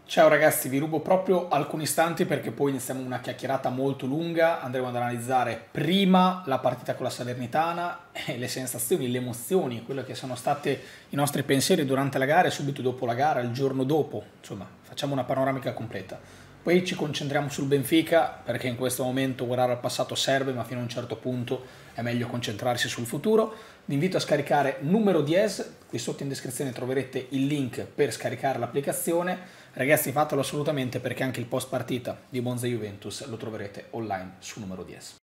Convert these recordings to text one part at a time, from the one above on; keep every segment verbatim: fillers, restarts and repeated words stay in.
Ciao ragazzi, vi rubo proprio alcuni istanti perché poi iniziamo una chiacchierata molto lunga. Andremo ad analizzare prima la partita con la Salernitana e le sensazioni, le emozioni, quelle che sono state i nostri pensieri durante la gara e subito dopo la gara, il giorno dopo. Insomma, facciamo una panoramica completa. Poi ci concentriamo sul Benfica perché in questo momento guardare al passato serve, ma fino a un certo punto è meglio concentrarsi sul futuro. Vi invito a scaricare Numero dieci, qui sotto in descrizione troverete il link per scaricare l'applicazione. Ragazzi, fatelo assolutamente perché anche il post partita di Monza Juventus lo troverete online su Numero dieci.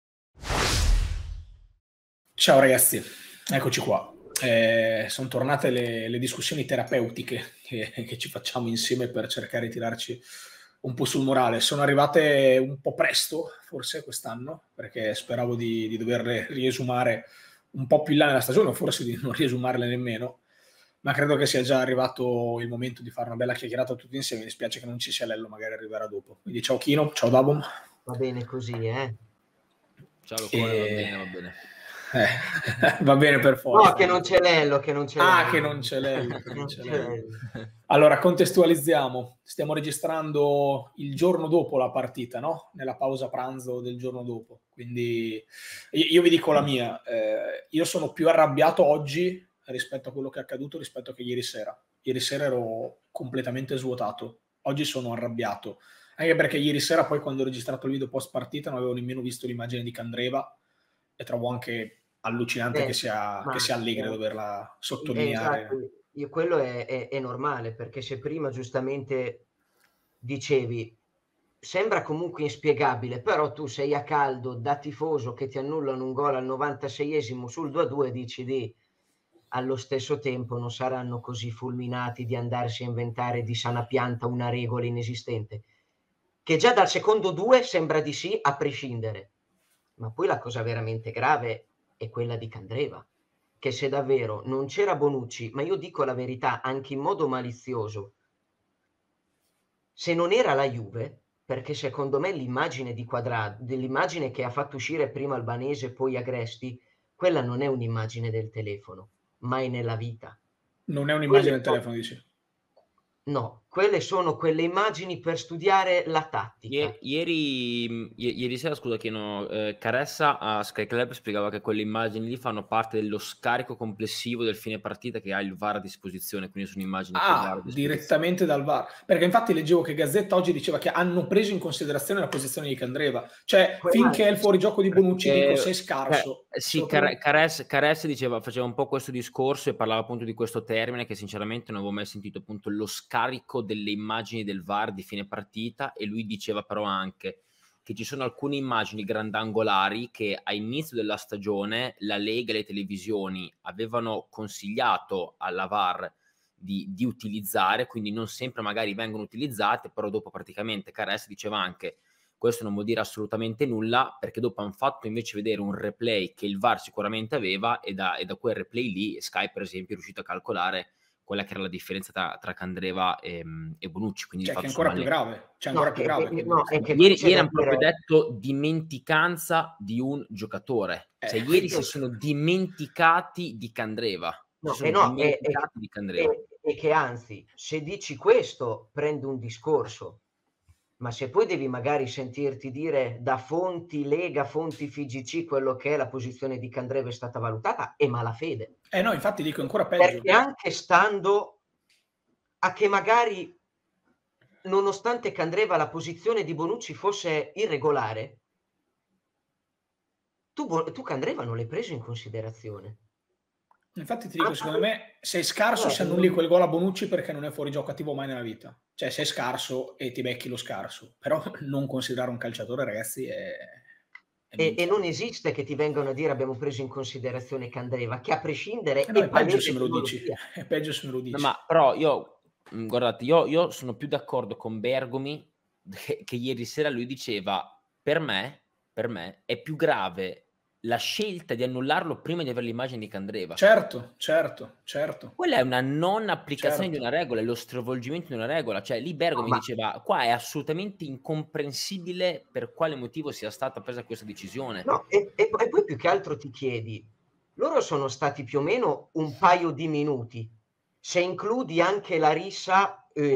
Ciao ragazzi, eccoci qua. Eh, sono tornate le, le discussioni terapeutiche che, che ci facciamo insieme per cercare di tirarci un po' sul morale. Sono arrivate un po' presto, forse quest'anno, perché speravo di, di doverle riesumare un po' più in là nella stagione, o forse di non riesumarle nemmeno, ma credo che sia già arrivato il momento di fare una bella chiacchierata tutti insieme. Mi dispiace che non ci sia Lello, magari arriverà dopo. Quindi ciao Kino, ciao Dabom. Va bene così, eh? Ciao Locone, va bene, va bene. Eh, va bene per forza. No, che non c'è Lello, che non c'è Ah, Lello. che non c'è Lello, che non c'è Lello. Lello. Allora, contestualizziamo. Stiamo registrando il giorno dopo la partita, no? Nella pausa pranzo del giorno dopo. Quindi io vi dico la mia. Eh, io sono più arrabbiato oggi rispetto a quello che è accaduto rispetto che ieri sera. Ieri sera ero completamente svuotato. Oggi sono arrabbiato. Anche perché ieri sera poi quando ho registrato il video post partita non avevo nemmeno visto l'immagine di Candreva e trovo anche allucinante Eh, che sia, ma, che sia allegra eh, doverla eh, sottolineare. esatto, io, quello è, è, è normale, perché se prima giustamente dicevi sembra comunque inspiegabile, però tu sei a caldo da tifoso che ti annullano un gol al novantaseiesimo sul due a due, dici di allo stesso tempo non saranno così fulminati di andarsi a inventare di sana pianta una regola inesistente, che già dal secondo due sembra di sì a prescindere. Ma poi la cosa veramente grave è quella di Candreva, che se davvero non c'era Bonucci, ma io dico la verità anche in modo malizioso, se non era la Juve, perché secondo me l'immagine di Quadrado, dell'immagine che ha fatto uscire prima Albanese e poi Agresti, quella non è un'immagine del telefono, mai nella vita. Non è un'immagine Quelle del sono, telefono, dici? no, quelle sono quelle immagini per studiare la tattica. Ie- Ieri, i- ieri sera, scusa, che no, eh, Caressa a Sky Club spiegava che quelle immagini lì fanno parte dello scarico complessivo del fine partita che ha il V A R a disposizione, quindi sono immagini che il V A R ha Ah, a disposizione. direttamente dal V A R. Perché infatti leggevo che Gazzetta oggi diceva che hanno preso in considerazione la posizione di Candreva. Cioè, Quella, finché è il fuorigioco di Bonucci, dico, sei Eh, scarso. eh, Se sì, lo prendi- Car- Caress, Caress diceva, faceva un po' questo discorso e parlava appunto di questo termine che sinceramente non avevo mai sentito, appunto lo scarico delle immagini del V A R di fine partita, e lui diceva però anche che ci sono alcune immagini grandangolari che a inizio della stagione la Lega e le televisioni avevano consigliato alla V A R di, di utilizzare, quindi non sempre magari vengono utilizzate, però dopo praticamente Caress diceva anche questo non vuol dire assolutamente nulla, perché dopo hanno fatto invece vedere un replay che il V A R sicuramente aveva, e da, e da quel replay lì Sky per esempio è riuscito a calcolare quella che era la differenza tra, tra Candreva e, e Bonucci, quindi di Cioè, che è fatto ancora insomma più le... grave. Cioè, no, ancora più che, che- grave. Che... no, è che qui Ieri, c'è ieri da hanno proprio dire, detto dimenticanza di un giocatore, Eh, cioè ieri quindi... si sono dimenticati di Candreva, si no, e sono no, e, e- dimenticati di Candreva. e- e che anzi, se dici questo, prende un discorso, ma se poi devi magari sentirti dire da fonti Lega, fonti F G C, quello che è la posizione di Candreva è stata valutata, è malafede. Eh no, infatti dico ancora peggio. Perché anche stando a che magari, nonostante Candreva la posizione di Bonucci fosse irregolare, tu, tu Candreva non l'hai preso in considerazione. Infatti ti dico, Ah, secondo me sei scarso eh, se annulli quel gol a Bonucci perché non è fuori gioco attivo mai nella vita. Cioè sei scarso e ti becchi lo scarso. Però non considerare un calciatore, ragazzi, è, è E, e minchia. non esiste che ti vengano a dire abbiamo preso in considerazione Candreva, che a prescindere Eh no, è è peggio se palese me che lo non lo dici. sia. È peggio se me lo No, dici. ma però io, mh, guardate, io, io sono più d'accordo con Bergomi che, che ieri sera lui diceva, per me, per me è più grave la scelta di annullarlo prima di avere l'immagine di Candreva. Certo, certo, certo, Quella è una non applicazione di certo. una regola, è lo stravolgimento di una regola. Cioè, lì No, Bergomi ma diceva, qua è assolutamente incomprensibile per quale motivo sia stata presa questa decisione. no, e, e poi e poi più che altro ti chiedi, loro sono stati più o meno un paio di minuti, se includi anche la rissa, eh,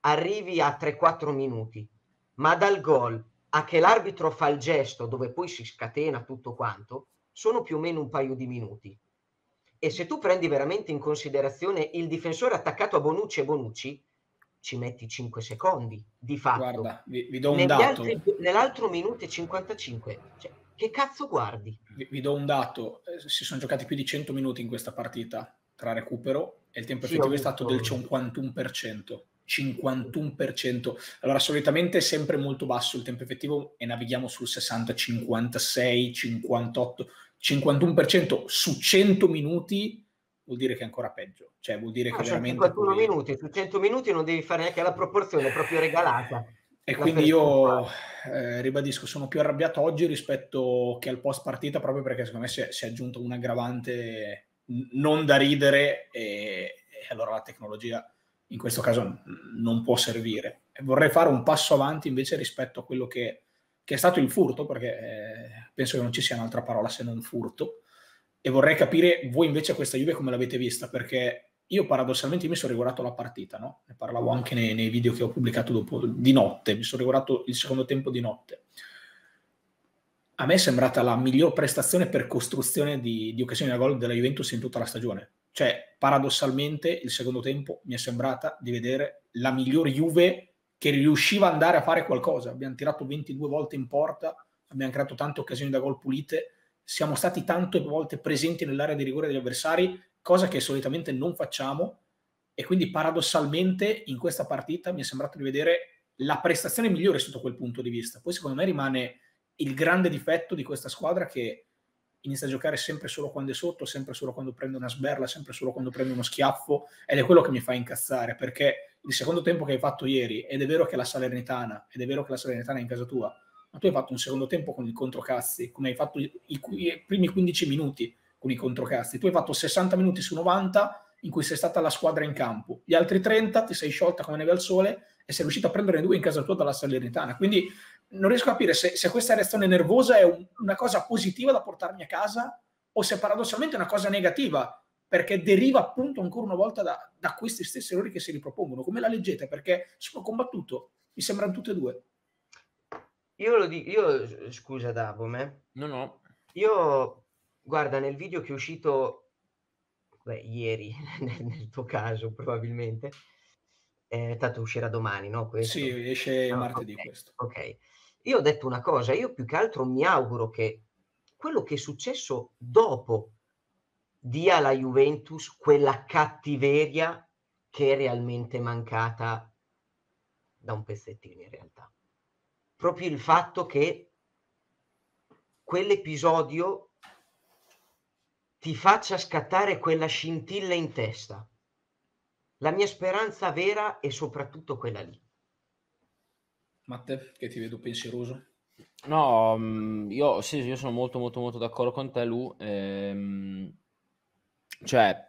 arrivi a tre quattro minuti, ma dal gol a che l'arbitro fa il gesto dove poi si scatena tutto quanto, sono più o meno un paio di minuti. E se tu prendi veramente in considerazione il difensore attaccato a Bonucci e Bonucci, ci metti cinque secondi, di fatto. Guarda, vi, vi do un Negli dato. altri, nell'altro minuto e cinquantacinque, cioè, che cazzo guardi? Vi, vi do un dato, eh, si sono giocati più di cento minuti in questa partita, tra recupero, e il tempo Sì, effettivo ho è stato visto. del cinquantuno per cento. cinquantuno per cento. Allora, solitamente è sempre molto basso il tempo effettivo e navighiamo sul sessanta, cinquantasei, cinquantotto, cinquantuno per cento su cento minuti vuol dire che è ancora peggio. Cioè, vuol dire No, che sono veramente cinquantuno poi... minuti, su cento minuti non devi fare neanche la proporzione, è proprio regalata. E quindi io eh, ribadisco, sono più arrabbiato oggi rispetto che al post partita, proprio perché secondo me si è, si è aggiunto un aggravante non da ridere e, e allora la tecnologia in questo caso non può servire. E vorrei fare un passo avanti invece rispetto a quello che, che è stato il furto, perché eh, penso che non ci sia un'altra parola se non furto, e vorrei capire voi invece questa Juve come l'avete vista, perché io paradossalmente mi sono riguardato la partita, no? Ne parlavo anche nei, nei video che ho pubblicato dopo, di notte, mi sono riguardato il secondo tempo di notte. A me è sembrata la miglior prestazione per costruzione di, di occasioni da gol della Juventus in tutta la stagione. Cioè, paradossalmente, il secondo tempo mi è sembrata di vedere la miglior Juve che riusciva ad andare a fare qualcosa. Abbiamo tirato ventidue volte in porta, abbiamo creato tante occasioni da gol pulite, siamo stati tante volte presenti nell'area di rigore degli avversari, cosa che solitamente non facciamo, e quindi paradossalmente in questa partita mi è sembrato di vedere la prestazione migliore sotto quel punto di vista. Poi secondo me rimane il grande difetto di questa squadra, che inizia a giocare sempre solo quando è sotto, sempre solo quando prende una sberla, sempre solo quando prende uno schiaffo, ed è quello che mi fa incazzare, perché il secondo tempo che hai fatto ieri, ed è vero che la Salernitana, ed è vero che la Salernitana è in casa tua, ma tu hai fatto un secondo tempo con il controcazzi, come hai fatto i, i, i primi quindici minuti con i controcazzi. Tu hai fatto sessanta minuti su novanta in cui sei stata la squadra in campo, gli altri trenta ti sei sciolta come neve al sole e sei riuscita a prendere due in casa tua dalla Salernitana. Quindi non riesco a capire se, se questa reazione nervosa è un, una cosa positiva da portarmi a casa o se paradossalmente è una cosa negativa, perché deriva appunto ancora una volta da, da questi stessi errori che si ripropongono. Come la leggete? Perché sono combattuto, mi sembrano tutte e due. Io lo dico, io scusa Davome. No, no. Io, guarda, nel video che è uscito beh, ieri, nel, nel tuo caso probabilmente, eh, tanto uscirà domani, no? Questo? Sì, esce no, martedì okay, questo. ok. Io ho detto una cosa, io più che altro mi auguro che quello che è successo dopo dia alla Juventus quella cattiveria che è realmente mancata da un pezzettino in realtà. Proprio il fatto che quell'episodio ti faccia scattare quella scintilla in testa. La mia speranza vera è soprattutto quella lì. Matte, che ti vedo pensieroso. No, mh, io, sì, io sono molto molto molto d'accordo con te, Lu. Ehm, cioè,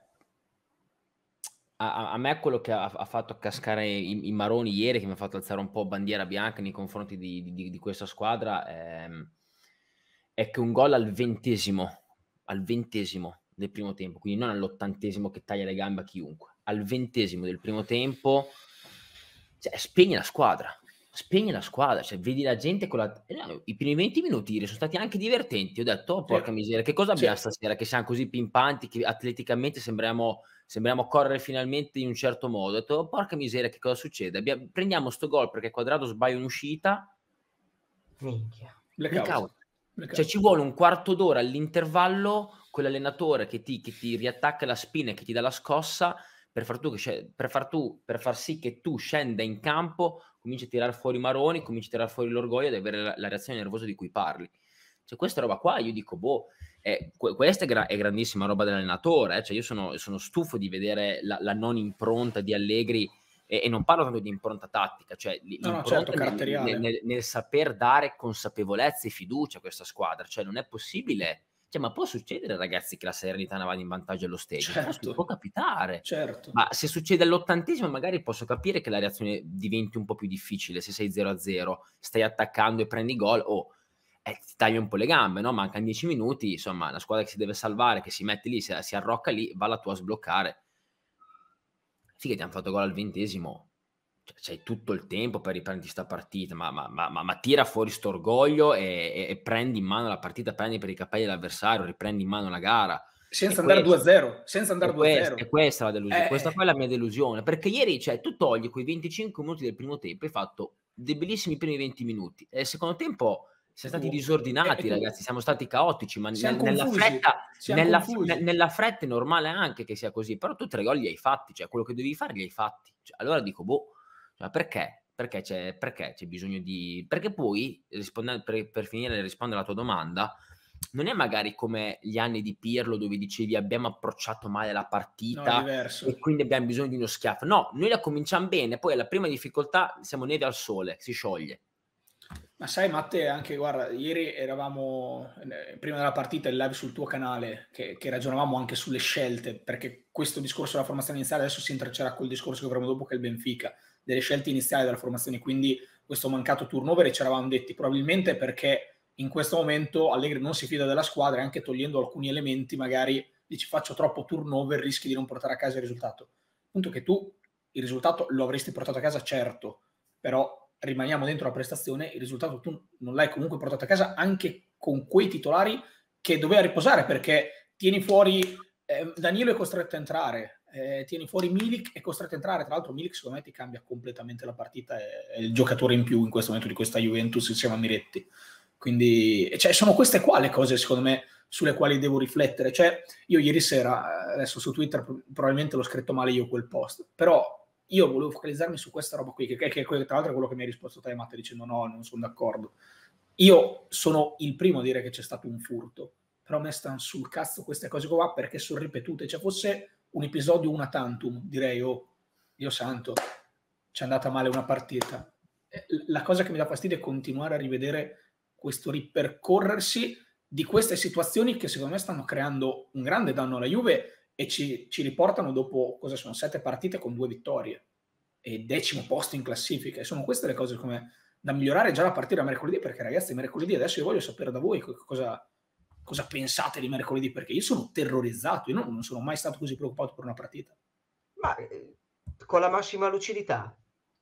a, a me quello che ha, ha fatto cascare i, i maroni ieri, che mi ha fatto alzare un po' bandiera bianca nei confronti di, di, di questa squadra, ehm, è che un gol al ventesimo, al ventesimo del primo tempo, quindi non all'ottantesimo che taglia le gambe a chiunque, al ventesimo del primo tempo, cioè, spegne la squadra. Spegne la squadra, cioè vedi la gente con la... eh, i primi venti minuti sono stati anche divertenti. Ho detto, oh, porca Sì. miseria, che cosa abbiamo Sì. stasera? Che siamo così pimpanti, che atleticamente sembriamo, sembriamo correre finalmente in un certo modo. Ho detto, oh, porca miseria, che cosa succede? Abbiamo... Prendiamo sto gol perché Quadrado sbaglia un'uscita. Minchia. Blackout. Blackout. Cioè ci vuole un quarto d'ora all'intervallo, quell'allenatore che ti, che ti riattacca la spina e che ti dà la scossa per far, tu che, per, far tu, per far sì che tu scenda in campo, cominci a tirare fuori i maroni, cominci a tirare fuori l'orgoglio ed avere la, la reazione nervosa di cui parli. Cioè questa roba qua io dico, boh, eh, questa è, gra- è grandissima roba dell'allenatore, eh? Cioè io sono, sono stufo di vedere la, la non impronta di Allegri, e, e non parlo tanto di impronta tattica, cioè l'impronta no, no, certo, nel, caratteriale. nel, nel, nel saper dare consapevolezza e fiducia a questa squadra. Cioè non è possibile, cioè, ma può succedere, ragazzi, che la Salernitana vada in vantaggio allo stadio, Certo. può, può capitare, Certo. ma se succede all'ottantesimo magari posso capire che la reazione diventi un po' più difficile. Se sei zero a zero, stai attaccando e prendi gol, o oh, eh, ti tagli un po' le gambe, no? Mancano dieci minuti, insomma, la squadra che si deve salvare, che si mette lì, si, si arrocca lì, va la tua a sbloccare. Sì, che ti hanno fatto gol al ventesimo, cioè, c'hai tutto il tempo per riprenderti sta partita, ma, ma, ma, ma tira fuori sto orgoglio e, e, e prendi in mano la partita, prendi per i capelli l'avversario, riprendi in mano la gara. Senza andare due a zero, senza andare due a zero. È questa la delusione, eh, questa poi è la mia delusione, perché ieri, cioè, tu togli quei venticinque minuti del primo tempo, hai fatto dei bellissimi primi venti minuti, e il secondo tempo siamo stati disordinati, ragazzi, siamo stati caotici, ma nel, nella fretta, nella, ne, nella fretta è normale anche che sia così, però tu tre gol li hai fatti, cioè quello che devi fare li hai fatti, cioè, allora dico, boh, cioè, perché? Perché c'è, perché c'è bisogno di... Perché poi, per, per finire e rispondere alla tua domanda, non è magari come gli anni di Pirlo dove dicevi abbiamo approcciato male la partita no, e quindi abbiamo bisogno di uno schiaffo. No, noi la cominciamo bene, poi alla prima difficoltà siamo neve al sole, si scioglie. Ma sai Matte, anche guarda, ieri eravamo, eh, prima della partita, in live sul tuo canale, che, che ragionavamo anche sulle scelte, perché questo discorso della formazione iniziale adesso si intreccerà col discorso che avremo dopo, che è il Benfica, delle scelte iniziali della formazione, quindi questo mancato turnover, e ci eravamo detti probabilmente perché in questo momento Allegri non si fida della squadra, e anche togliendo alcuni elementi magari dici faccio troppo turnover, rischi di non portare a casa il risultato. Punto che tu il risultato lo avresti portato a casa, certo, però rimaniamo dentro la prestazione, il risultato tu non l'hai comunque portato a casa anche con quei titolari che doveva riposare, perché tieni fuori eh, Danilo è costretto a entrare, eh, tieni fuori Milik è costretto a entrare, tra l'altro Milik secondo me ti cambia completamente la partita, è, è il giocatore in più in questo momento di questa Juventus insieme a Miretti, quindi cioè, sono queste qua le cose secondo me sulle quali devo riflettere. Cioè io ieri sera, adesso su Twitter probabilmente l'ho scritto male io quel post, però io volevo focalizzarmi su questa roba qui, che, che, che tra l'altro è quello che mi hai risposto te, Matte, dicendo no, non sono d'accordo. Io sono il primo a dire che c'è stato un furto, però a me stanno sul cazzo queste cose qua perché sono ripetute. Cioè fosse un episodio una tantum, direi, oh, Dio santo, c'è andata male una partita. La cosa che mi dà fastidio è continuare a rivedere questo ripercorrersi di queste situazioni che secondo me stanno creando un grande danno alla Juve, e ci, ci riportano dopo, cosa sono, sette partite con due vittorie e decimo posto in classifica, e sono queste le cose come da migliorare già a partire da mercoledì, perché ragazzi mercoledì adesso io voglio sapere da voi cosa, cosa pensate di mercoledì, perché io sono terrorizzato, io non, non sono mai stato così preoccupato per una partita. Ma eh, con la massima lucidità,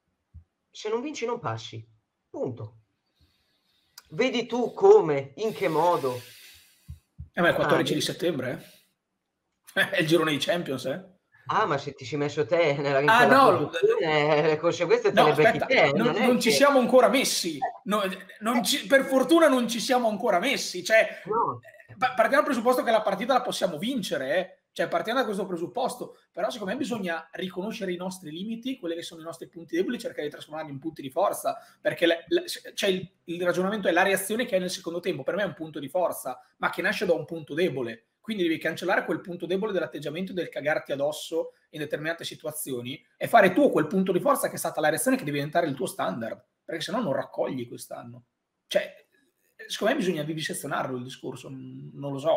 se non vinci non passi, punto. Vedi tu come, in che modo. Eh, ma è il quattordici ah, di settembre, eh? È il girone di Champions, eh? Ah, ma se ti sei messo te nella ah, no, le conseguenze te no, le becchi aspetta, te. Non, non, non che... ci siamo ancora messi. No, non ci, per fortuna non ci siamo ancora messi. Cioè, no. Partiamo dal presupposto che la partita la possiamo vincere, eh? Cioè, partiamo da questo presupposto. Però secondo me bisogna riconoscere i nostri limiti, quelli che sono i nostri punti deboli, cercare di trasformarli in punti di forza. Perché le, le, cioè il, il ragionamento è la reazione che hai nel secondo tempo. Per me è un punto di forza, ma che nasce da un punto debole. Quindi devi cancellare quel punto debole dell'atteggiamento del cagarti addosso in determinate situazioni e fare tu quel punto di forza che è stata la reazione, che deve diventare il tuo standard, perché sennò non raccogli quest'anno. Cioè, secondo me bisogna vivisezionarlo il discorso, non lo so.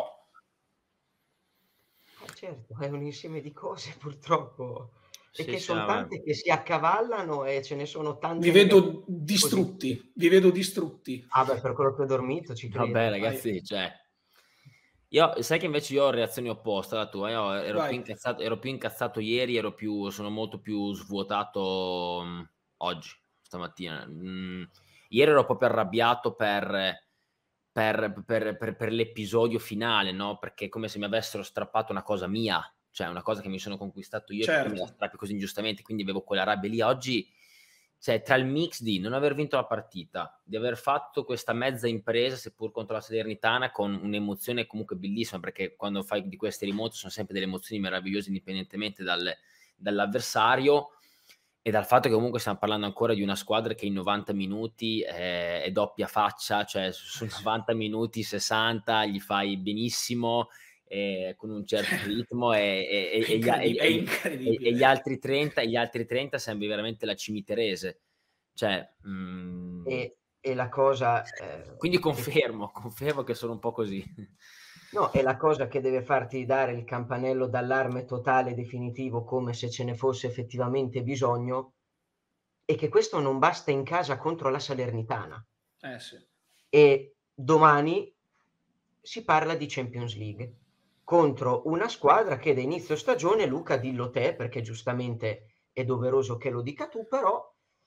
Eh certo, è un insieme di cose purtroppo, e sì, che sono sì, tante che si accavallano e ce ne sono tante. Vi vedo distrutti, così. vi vedo distrutti. Ah beh, per quello che ho dormito ci credo. Vabbè ragazzi, cioè... Io, sai che invece io ho reazione opposta alla tua, io ero più, incazzato, ero più incazzato ieri, ero più, sono molto più svuotato um, oggi, stamattina. Mm, ieri ero proprio arrabbiato per, per, per, per, per l'episodio finale, no? Perché è come se mi avessero strappato una cosa mia, cioè una cosa che mi sono conquistato io, certo. E me la strappi così ingiustamente, quindi avevo quella rabbia lì. Oggi, cioè, tra il mix di non aver vinto la partita, di aver fatto questa mezza impresa, seppur contro la Salernitana, con un'emozione comunque bellissima, perché quando fai di queste rimonte sono sempre delle emozioni meravigliose indipendentemente dal, dall'avversario, e dal fatto che comunque stiamo parlando ancora di una squadra che in novanta minuti è, è doppia faccia, cioè su novanta minuti, sessanta gli fai benissimo, Eh, con un certo ritmo, e, e, e, gli, e, e gli altri trenta gli altri trenta sembri veramente la Cimiterese, cioè mm... e, e la cosa eh, quindi confermo che... confermo che sono un po' così. No, è la cosa che deve farti dare il campanello d'allarme totale, definitivo, come se ce ne fosse effettivamente bisogno, e che questo non basta in casa contro la Salernitana. Eh sì. E domani si parla di Champions League contro una squadra che da inizio stagione, Luca dillo te perché giustamente è doveroso che lo dica tu, però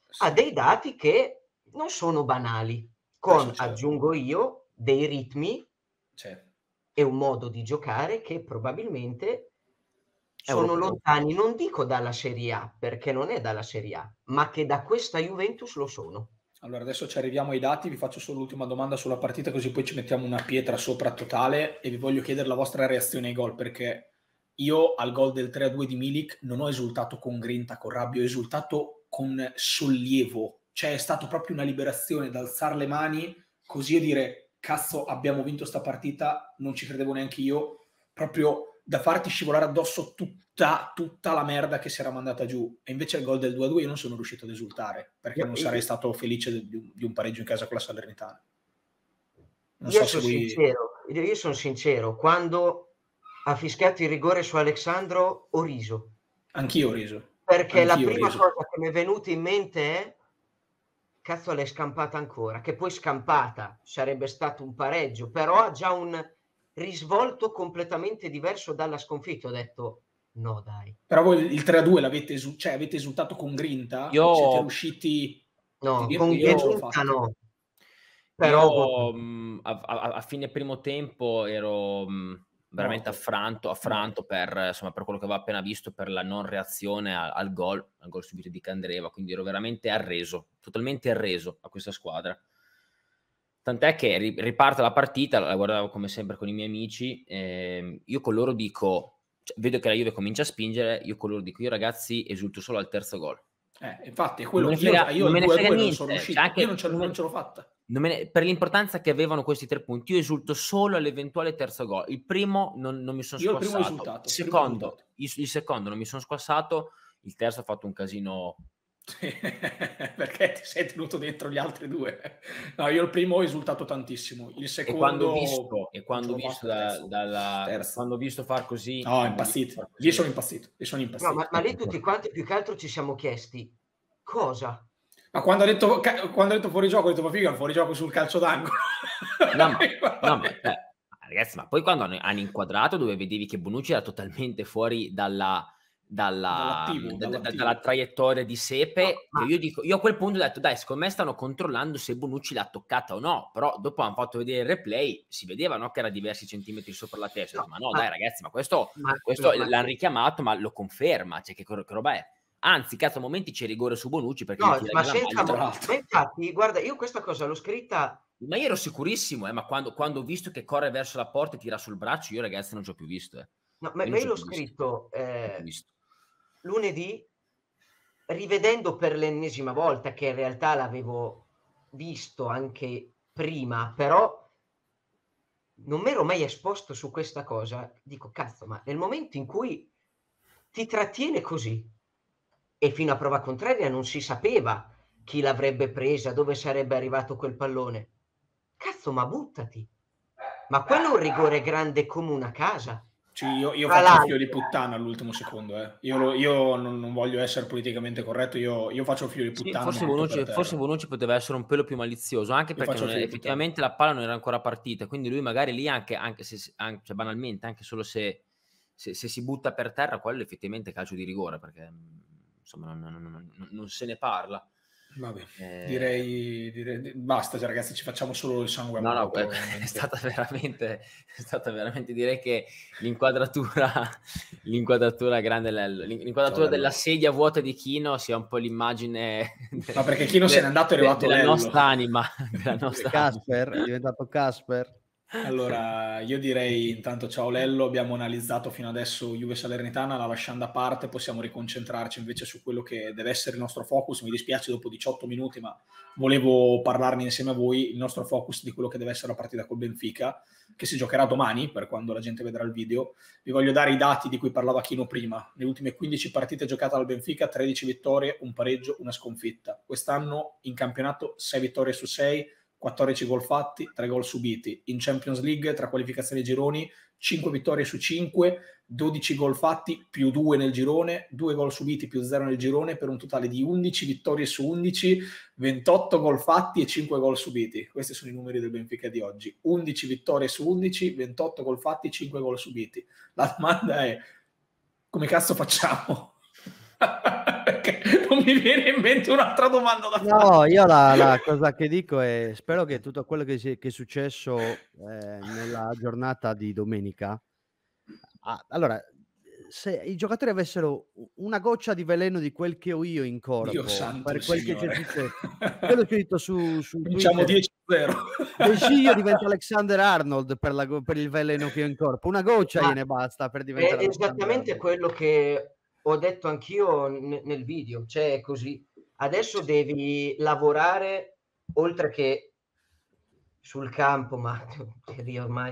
ha dei dati che non sono banali, con, aggiungo io, dei ritmi certo. e un modo di giocare che probabilmente sono Europeo. lontani, non dico dalla Serie A, perché non è dalla Serie A, ma che da questa Juventus lo sono. Allora, adesso ci arriviamo ai dati, vi faccio solo l'ultima domanda sulla partita, così poi ci mettiamo una pietra sopra totale e vi voglio chiedere la vostra reazione ai gol, perché io al gol del tre a due di Milik non ho esultato con grinta, con rabbia, ho esultato con sollievo, cioè è stato proprio una liberazione da alzare le mani così e dire cazzo abbiamo vinto sta partita, non ci credevo neanche io, proprio da farti scivolare addosso tutta, tutta la merda che si era mandata giù. E invece al gol del due a due io non sono riuscito ad esultare, perché non sarei stato felice di un, di un pareggio in casa con la Salernitana. Non io so sono se lui... sincero, io sono sincero, quando ha fischiato il rigore su Alexandro ho riso. Anch'io ho riso. Perché Anch'io la prima riso. cosa che mi è venuta in mente è cazzo l'hai scampata ancora, che poi scampata sarebbe stato un pareggio, però ha già un risvolto completamente diverso dalla sconfitta. Ho detto no dai. Però voi il tre a due l'avete esu- cioè, avete esultato con grinta? Io... Siete riusciti... No, io, con io grinta no. Però Però mh, a, a, a fine primo tempo ero mh, veramente Morto. affranto, affranto per, insomma, per quello che avevo appena visto, per la non reazione al, al gol, al gol subito di Candreva, quindi ero veramente arreso, totalmente arreso a questa squadra. Tant'è che ri- riparte la partita, la guardavo come sempre con i miei amici, ehm, io con loro dico, cioè, vedo che la Juve comincia a spingere, io con loro dico, io ragazzi esulto solo al terzo gol. Eh, infatti, è Non quello me ne che io, frega, io non al me ne due a frega due non niente, sono cioè riuscito, anche, io non ce, non me- non ce l'ho fatta. non me ne- per l'importanza che avevano questi tre punti, io esulto solo all'eventuale terzo gol. Il primo non, non mi sono Io il primo ho squassato, esultato, il il primo ho secondo, esultato. il, il secondo non mi sono squassato, il terzo ha fatto un casino. Sì, perché ti sei tenuto dentro gli altri due. No, io il primo ho esultato tantissimo, il E quando ho secondo visto, e non ce quando ho l'ho visto, fatta, da, terzo. dalla, Terzo. quando ho visto far così, No, quando ho visto impazzito. far Lì così, sono impazzito, lì sono no, impazzito. ma, ma lì tutti quanti più che altro ci siamo chiesti cosa? Ma quando ha detto, quando ha detto fuori gioco, ho detto ma figa, fuori gioco sul calcio d'angolo. No, ma, no, ma, cioè, ragazzi, ma poi quando hanno, hanno inquadrato dove vedevi che Bonucci era totalmente fuori dalla, dalla, Dall'attivo, da- da- dall'attivo. dalla traiettoria di Sepe, No, che ma- io dico, io a quel punto ho detto, dai, secondo me stanno controllando se Bonucci l'ha toccata o no, però dopo hanno fatto vedere il replay, si vedeva, no, che era diversi centimetri sopra la testa. Ho detto, No, ma no, ma- dai ragazzi, ma questo, ma- questo ma- l'hanno richiamato, ma lo conferma, cioè che, che roba è? Anzi, cazzo, a momenti c'è rigore su Bonucci perché no, gli tira ma via la senza maglia. mo- ma infatti, guarda, io questa cosa l'ho scritta. Ma io ero sicurissimo, eh, ma quando, quando ho visto che corre verso la porta e tira sul braccio, io ragazzi non ci ho più visto. Eh. No, ma, Io ma non io ci ho l'ho più visto. scritto Non ci ho più eh, visto. lunedì, rivedendo per l'ennesima volta, che in realtà l'avevo visto anche prima, però non mi ero mai esposto su questa cosa. Dico, cazzo, ma nel momento in cui ti trattiene così, e fino a prova contraria non si sapeva chi l'avrebbe presa, dove sarebbe arrivato quel pallone. Cazzo, ma buttati. Ma quello è un rigore grande come una casa. Sì, io, io Tra faccio il filo l'altro, di puttana all'ultimo secondo. Eh. Io, lo- io non, non voglio essere politicamente corretto, io, io faccio il filo di Sì, puttana. forse, ma butto Bonucci, per terra. forse Bonucci poteva essere un pelo più malizioso, anche Io perché faccio non il è- filo di puttana. effettivamente la palla non era ancora partita, quindi lui magari lì anche, anche se, anche, cioè banalmente, anche solo se, se, se si butta per terra, quello effettivamente è calcio di rigore, perché insomma non, non- non- non se ne parla. Vabbè, Eh, direi, direi- basta, cioè, ragazzi, ci facciamo solo il sangue a No, no, moto. è stata veramente, è stata veramente, direi che l'inquadratura, l'inquadratura grande, Lello, l'inquadratura Ciao, Lello. della sedia vuota di Chino sia un po' l'immagine Ma perché Chino se n'è andato, è de- arrivato della Lello. nostra anima, della nostra Casper, anima. è diventato Casper. Allora, io direi intanto ciao Lello, abbiamo analizzato fino adesso Juve Salernitana, la lasciando a parte, possiamo riconcentrarci invece su quello che deve essere il nostro focus. Mi dispiace dopo diciotto minuti, ma volevo parlarne insieme a voi, il nostro focus di quello che deve essere la partita col Benfica, che si giocherà domani, per quando la gente vedrà il video. Vi voglio dare i dati di cui parlava Chino prima. Le ultime quindici partite giocate dal Benfica, tredici vittorie, un pareggio, una sconfitta. Quest'anno in campionato sei vittorie su sei, quattordici gol fatti, tre gol subiti. In Champions League, tra qualificazioni e gironi, cinque vittorie su cinque, dodici gol fatti più due nel girone, due gol subiti più zero nel girone, per un totale di undici vittorie su undici, ventotto gol fatti e cinque gol subiti. Questi sono i numeri del Benfica di oggi. undici vittorie su undici, ventotto gol fatti, cinque gol subiti. La domanda è: come cazzo facciamo? perché non mi viene in mente un'altra domanda da fare. No, io la, la cosa che dico è spero che tutto quello che, si, che è successo eh, nella giornata di domenica, ah, allora, se i giocatori avessero una goccia di veleno di quel che ho io in corpo, Dio santo per quel Signore. che c'è successo, quello che ho detto su, su Diciamo Twitter, dieci a zero. Del Giglio diventa Alexander Arnold per, la, per il veleno che ho in corpo, una goccia Ma gliene basta per diventare è Alexander esattamente Arnold. quello che ho detto anch'io n- nel video, cioè è così. Adesso devi lavorare oltre che sul campo, ma io ormai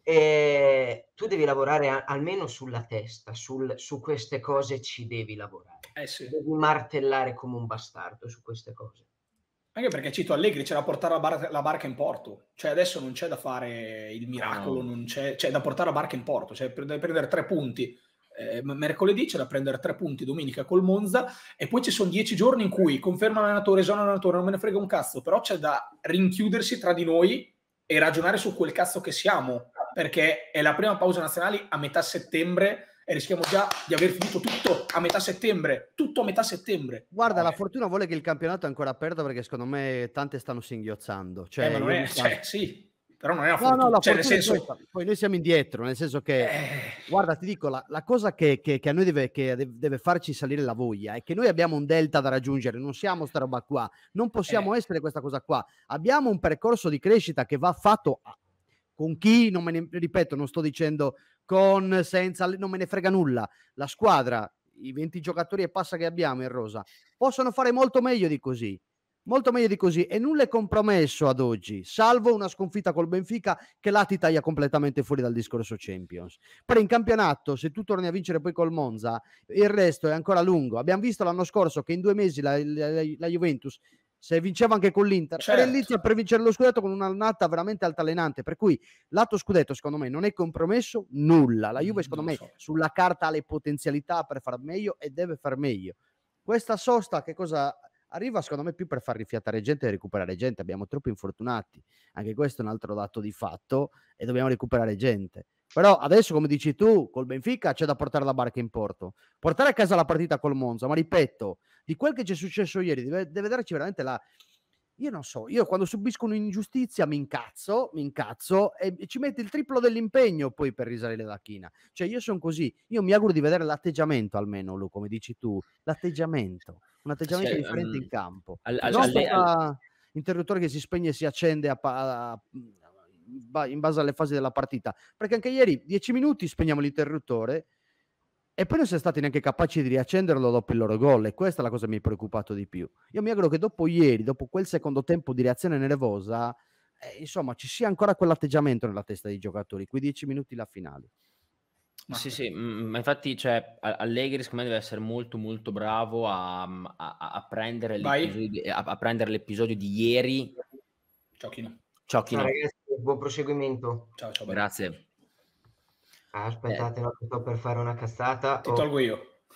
eh, tu devi lavorare a- almeno sulla testa, sul- su queste cose ci devi lavorare. Eh sì. Devi martellare come un bastardo su queste cose. Anche perché cito Allegri, c'è da portare la, bar- la barca in porto. Cioè adesso non c'è da fare il miracolo, No. non c'è, c'è da portare la barca in porto, cioè per, da prendere tre punti. Eh, mercoledì c'è da prendere tre punti domenica col Monza e poi ci sono dieci giorni in cui conferma l'allenatore, esonera l'allenatore, non me ne frega un cazzo, però c'è da rinchiudersi tra di noi e ragionare su quel cazzo che siamo, perché è la prima pausa nazionale a metà settembre e rischiamo già di aver finito tutto a metà settembre, tutto a metà settembre. Guarda, no, la fortuna vuole che il campionato è ancora aperto perché secondo me tante stanno singhiozzando. Cioè, eh, ma non io è, mi cioè, stanno... sì, però non è una No, fortuna, no, la cioè nel fortuna è senso... questa. Poi noi siamo indietro, nel senso che, Eh... guarda, ti dico, la, la cosa che, che, che a noi deve, che deve farci salire la voglia è che noi abbiamo un delta da raggiungere, non siamo sta roba qua, non possiamo Eh. essere questa cosa qua. Abbiamo un percorso di crescita che va fatto a, con chi, non me ne, ripeto, non sto dicendo con, senza, non me ne frega nulla. La squadra, i venti giocatori e passa che abbiamo in rosa, possono fare molto meglio di così. Molto meglio di così e nulla è compromesso ad oggi, salvo una sconfitta col Benfica che là ti taglia completamente fuori dal discorso Champions. Però in campionato, se tu torni a vincere poi col Monza, il resto è ancora lungo. Abbiamo visto l'anno scorso che in due mesi la, la, la Juventus, se vinceva anche con l'Inter, certo. era inizio per vincere lo scudetto con un'annata veramente altalenante, per cui lato scudetto secondo me non è compromesso nulla. La Juve secondo me so. sulla carta ha le potenzialità per far meglio e deve far meglio. Questa sosta che cosa... arriva secondo me più per far rifiatare gente e recuperare gente, abbiamo troppi infortunati, anche questo è un altro dato di fatto e dobbiamo recuperare gente. Però adesso, come dici tu, col Benfica c'è da portare la barca in porto, portare a casa la partita col Monza, ma ripeto, di quel che ci è successo ieri deve, deve darci veramente la... Io non so, io quando subisco un'ingiustizia mi incazzo, mi incazzo e ci metti il triplo dell'impegno poi per risalire la china. Cioè io sono così, io mi auguro di vedere l'atteggiamento almeno, Lu, come dici tu, l'atteggiamento, un atteggiamento Sì, differente um, in campo. al, al, Non alle- al- questo interruttore che si spegne e si accende a, a, a, in base alle fasi della partita, perché anche ieri dieci minuti spegniamo l'interruttore e poi non siamo stati neanche capaci di riaccenderlo dopo il loro gol e questa è la cosa che mi ha preoccupato di più. Io mi auguro che dopo ieri, dopo quel secondo tempo di reazione nervosa, eh, insomma ci sia ancora quell'atteggiamento nella testa dei giocatori, quei dieci minuti la finale. Ma sì, sì, mm, ma infatti cioè, Allegri secondo me deve essere molto molto bravo a, a, a, prendere, l'episodio di, a, a prendere l'episodio di ieri. Ciao Chino. Ciao Chino. Ciao ragazzi, buon proseguimento. Ciao, ciao. Grazie. Ah, aspettate, eh. no, sto per fare una cazzata. Ti oh. tolgo io.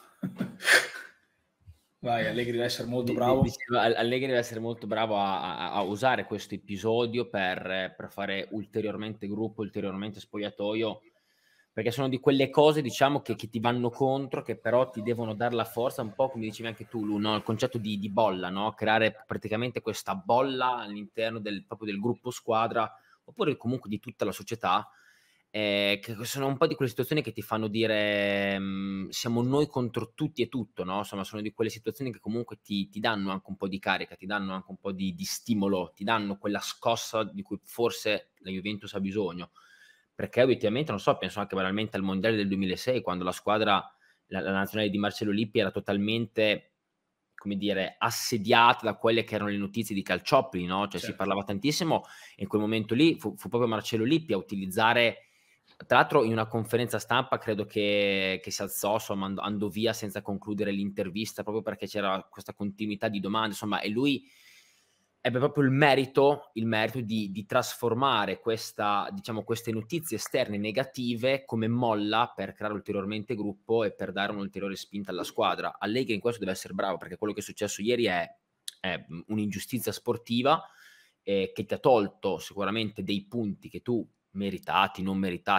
Vai, Allegri deve essere molto bravo. Dicevo, Allegri deve essere molto bravo a, a, a usare questo episodio per, per fare ulteriormente gruppo, ulteriormente spogliatoio, perché sono di quelle cose, diciamo, che, che ti vanno contro, che però ti devono dare la forza, un po' come dicevi anche tu, Lu, no? Il concetto di, di bolla, no? Creare praticamente questa bolla all'interno del, proprio del gruppo squadra, oppure comunque di tutta la società, eh, che sono un po' di quelle situazioni che ti fanno dire mh, siamo noi contro tutti e tutto, no? Insomma, sono di quelle situazioni che comunque ti, ti danno anche un po' di carica, ti danno anche un po' di, di stimolo, ti danno quella scossa di cui forse la Juventus ha bisogno, perché obiettivamente, non so, penso anche banalmente al Mondiale del duemilasei, quando la squadra, la, la nazionale di Marcello Lippi era totalmente, come dire, assediata da quelle che erano le notizie di Calciopoli, no? Cioè certo. Si parlava tantissimo e in quel momento lì fu, fu proprio Marcello Lippi a utilizzare. Tra l'altro in una conferenza stampa credo che, che si alzò, insomma, andò, andò via senza concludere l'intervista proprio perché c'era questa continuità di domande, insomma, e lui ebbe proprio il merito, il merito di, di trasformare questa, diciamo, queste notizie esterne negative come molla per creare ulteriormente gruppo e per dare un'ulteriore spinta alla squadra. Allegri in questo deve essere bravo, perché quello che è successo ieri è, è un'ingiustizia sportiva eh, che ti ha tolto sicuramente dei punti che tu meritati, non meritati,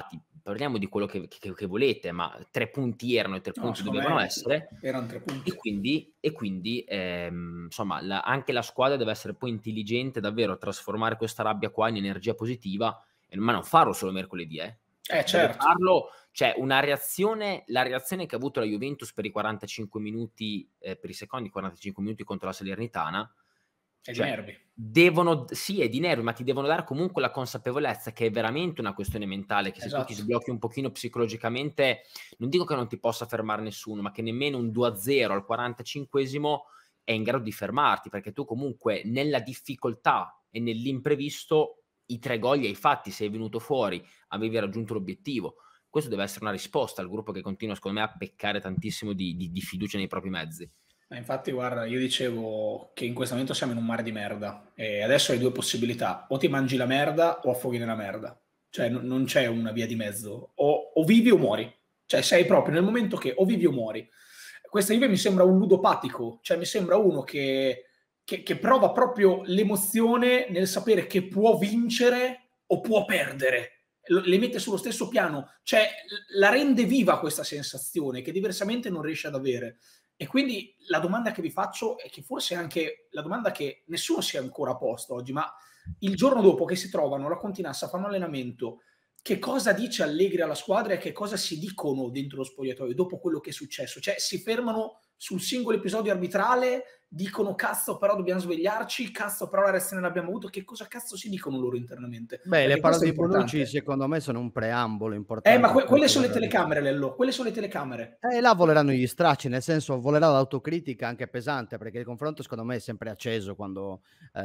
parliamo di quello che, che, che volete, ma tre punti erano e tre No, punti secondo dovevano me essere, erano tre punti. e quindi, e quindi ehm, insomma, la- anche la squadra deve essere poi intelligente davvero a trasformare questa rabbia qua in energia positiva, e- ma non farlo solo mercoledì, eh. Eh, Deve certo. farlo, cioè una reazione, la reazione che ha avuto la Juventus per i quarantacinque minuti, eh, per i secondi quarantacinque minuti contro la Salernitana, È di cioè, nervi. devono, sì, è di nervi, ma ti devono dare comunque la consapevolezza che è veramente una questione mentale, che se tu ti Esatto. sblocchi un pochino psicologicamente, non dico che non ti possa fermare nessuno, ma che nemmeno un due a zero al quarantacinquesimo è in grado di fermarti, perché tu comunque nella difficoltà e nell'imprevisto i tre gol li hai fatti, sei venuto fuori, avevi raggiunto l'obiettivo. Questo deve essere una risposta al gruppo che continua, secondo me, a peccare tantissimo di, di, di fiducia nei propri mezzi. Ma infatti, guarda, io dicevo che in questo momento siamo in un mare di merda e adesso hai due possibilità: o ti mangi la merda o affoghi nella merda. Cioè, non, non c'è una via di mezzo. O, o vivi o muori. Cioè, sei proprio nel momento che o vivi o muori. Questa Juve mi sembra un ludopatico, cioè mi sembra uno che, che, che prova proprio l'emozione nel sapere che può vincere o può perdere. Lo- Le mette sullo stesso piano, cioè la rende viva questa sensazione che diversamente non riesce ad avere. E quindi la domanda che vi faccio è che forse è anche la domanda che nessuno si è ancora posto oggi, ma il giorno dopo che si trovano la Continassa, fanno allenamento, che cosa dice Allegri alla squadra e che cosa si dicono dentro lo spogliatoio dopo quello che è successo? Cioè si fermano sul singolo episodio arbitrale, dicono cazzo però dobbiamo svegliarci, cazzo però la reazione l'abbiamo avuto, che cosa cazzo si dicono loro internamente? Beh, Perché le parole questo è di Bonucci importante. secondo me sono un preambolo Eh, importante. ma que- a quelle quello sono che le verrà. telecamere, Lello, quelle sono le telecamere. E là voleranno gli stracci, nel senso volerà l'autocritica anche pesante, perché il confronto secondo me è sempre acceso quando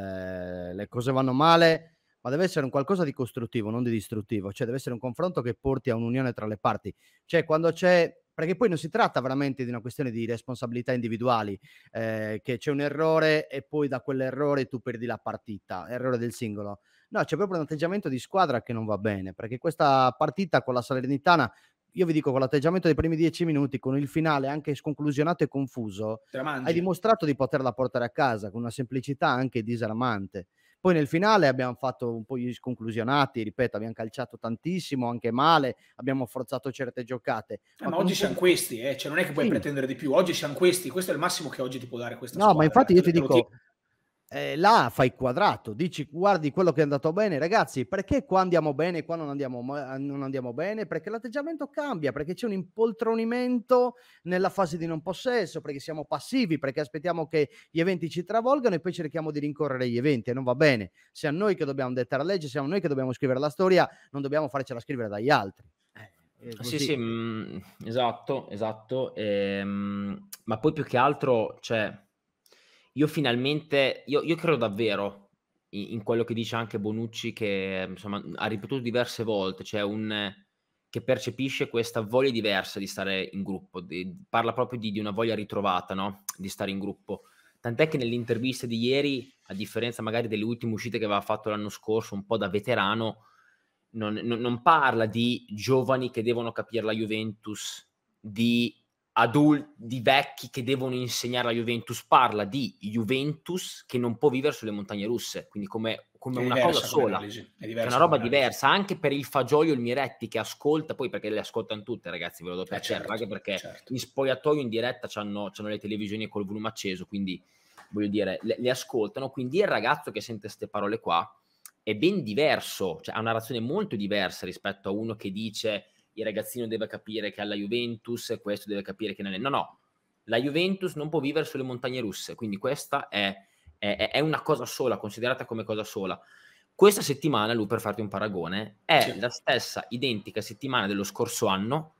eh, le cose vanno male, ma deve essere un qualcosa di costruttivo, non di distruttivo, cioè deve essere un confronto che porti a un'unione tra le parti. Cioè quando c'è, perché poi non si tratta veramente di una questione di responsabilità individuali, eh, che c'è un errore e poi da quell'errore tu perdi la partita, errore del singolo. No, c'è proprio un atteggiamento di squadra che non va bene, perché questa partita con la Salernitana, io vi dico, con l'atteggiamento dei primi dieci minuti, con il finale anche sconclusionato e confuso, Te la hai mangi. dimostrato di poterla portare a casa con una semplicità anche disarmante. Poi nel finale abbiamo fatto un po' gli sconclusionati, ripeto, abbiamo calciato tantissimo, anche male, abbiamo forzato certe giocate. Eh, Ma ma con oggi un po' siamo di... questi, eh. Cioè, non è che puoi Sì. pretendere di più, oggi siamo questi, questo è il massimo che oggi ti può dare questa No, ma squadra. infatti io Te, ti te lo dico. dico, eh, là fai quadrato, dici guardi quello che è andato bene, ragazzi, perché qua andiamo bene e qua non andiamo, ma- non andiamo bene? Perché l'atteggiamento cambia, perché c'è un impoltronimento nella fase di non possesso, perché siamo passivi, perché aspettiamo che gli eventi ci travolgano e poi cerchiamo di rincorrere gli eventi e non va bene. Siamo noi che dobbiamo dettare la legge, siamo noi che dobbiamo scrivere la storia, non dobbiamo farcela scrivere dagli altri. Eh, è Sì, così. sì, mm, esatto, esatto. Ehm, ma poi più che altro, cioè, io finalmente, io, io credo davvero in, in quello che dice anche Bonucci, che insomma ha ripetuto diverse volte, cioè un, che percepisce questa voglia diversa di stare in gruppo, di- parla proprio di, di una voglia ritrovata, no? Di stare in gruppo. Tant'è che nell'intervista di ieri, a differenza magari delle ultime uscite che aveva fatto l'anno scorso, un po' da veterano, non, non- non parla di giovani che devono capire la Juventus, di adulti, di vecchi che devono insegnare la Juventus, parla di Juventus che non può vivere sulle montagne russe, quindi come, come È una cosa diversa come sola, analisi. È che è diversa una roba come analisi. diversa, anche per il Fagioli o il Miretti che ascolta, poi perché le ascoltano tutte, ragazzi, ve lo do per Eh, certo, certo, anche perché certo. in spogliatoio in diretta c'hanno, c'hanno le televisioni col volume acceso, quindi voglio dire, le, le ascoltano, quindi il ragazzo che sente queste parole qua è ben diverso, cioè ha una narrazione molto diversa rispetto a uno che dice il ragazzino deve capire che alla Juventus e questo deve capire che non è... No, no, la Juventus non può vivere sulle montagne russe, quindi questa è, è, è una cosa sola, considerata come cosa sola. Questa settimana, lui, per farti un paragone, è Sì. la stessa identica settimana dello scorso anno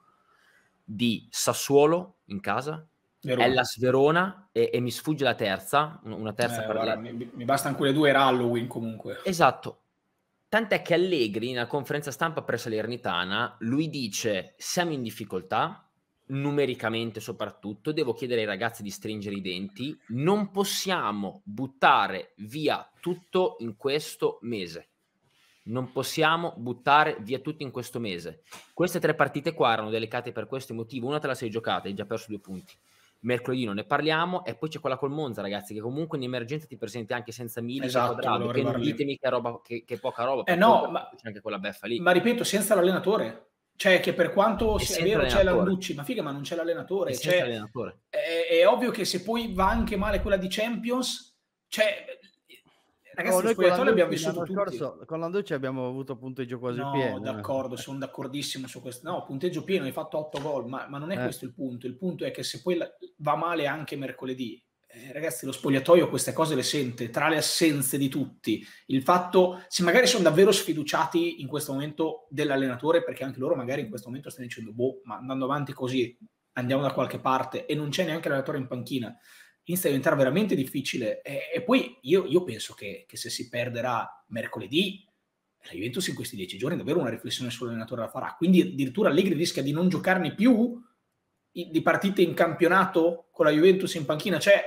di Sassuolo in casa, Verona. Hellas Verona e, e mi sfugge la terza, una terza Eh, per guarda, mi, mi bastano quelle due, era Halloween comunque. Esatto. Tant'è che Allegri, nella conferenza stampa per Salernitana, lui dice: siamo in difficoltà, numericamente soprattutto, devo chiedere ai ragazzi di stringere i denti, non possiamo buttare via tutto in questo mese. Non possiamo buttare via tutto in questo mese. Queste tre partite qua erano delicate per questo motivo. Una te la sei giocata, hai già perso due punti. Mercoledì non ne parliamo e poi c'è quella col Monza, ragazzi, che comunque in emergenza ti presenti anche senza Milik Esatto, e Quadrado, volevo che non arrivare lì. ditemi che, roba, che, che poca roba, Eh perché no, ma, c'è anche quella beffa lì. ma ripeto, senza l'allenatore. Cioè che per quanto È sia sempre vero c'è allenatore. Landucci, ma figa, ma non c'è l'allenatore. È sempre Cioè, allenatore. è, è ovvio che se poi va anche male quella di Champions, cioè, ragazzi, Oh, lo noi con spogliatoio l'abbiamo Landucci vissuto l'anno tutti. scorso, con Landucci abbiamo avuto punteggio quasi No, pieno. d'accordo, sono d'accordissimo su questo. No, punteggio pieno, hai fatto otto gol, ma, ma non è Eh. questo il punto. Il punto è che se poi la- va male anche mercoledì, eh, ragazzi, lo spogliatoio queste cose le sente, tra le assenze di tutti. Il fatto, se magari sono davvero sfiduciati in questo momento dell'allenatore, perché anche loro magari in questo momento stanno dicendo, boh, ma andando avanti così andiamo da qualche parte e non c'è neanche l'allenatore in panchina, inizia a diventare veramente difficile. E, e poi io, io penso che, che se si perderà mercoledì, la Juventus in questi dieci giorni davvero una riflessione sull'allenatore la farà. Quindi addirittura Allegri rischia di non giocarne più i- di partite in campionato con la Juventus in panchina. Cioè